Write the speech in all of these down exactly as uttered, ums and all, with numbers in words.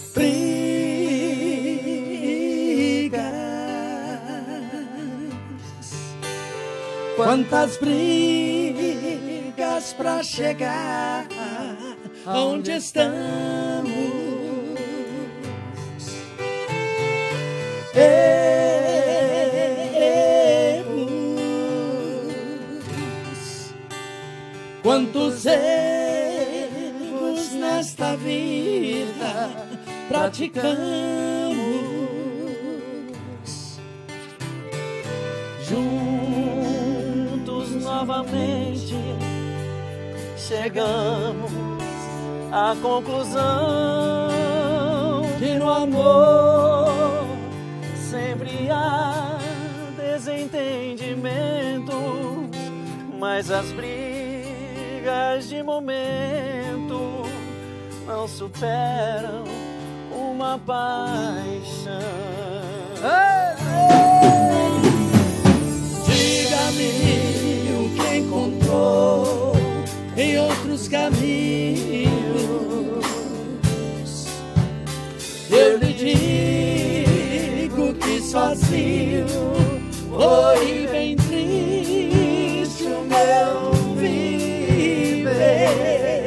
brigas, quantas brigas pra chegar aonde estamos. Erros, quantos erros nesta vida praticamos. Juntos novamente chegamos à conclusão que no amor sempre há desentendimento, mas as brigas de momento não superam uma paixão. Diga-me o que encontrou em outros caminhos. Eu lhe digo que sozinho foi bem triste o meu viver.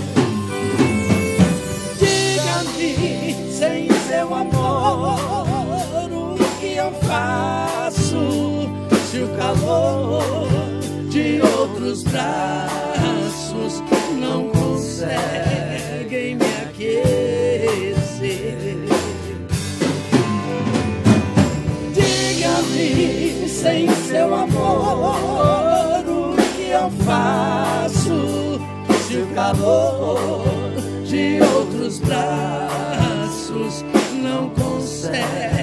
Diga-me, sem seu amor, o que eu faço se o calor de outros braços não conseguem me aquecer? Diga-me, sem seu amor, o que eu faço se o calor de outros braços não consegue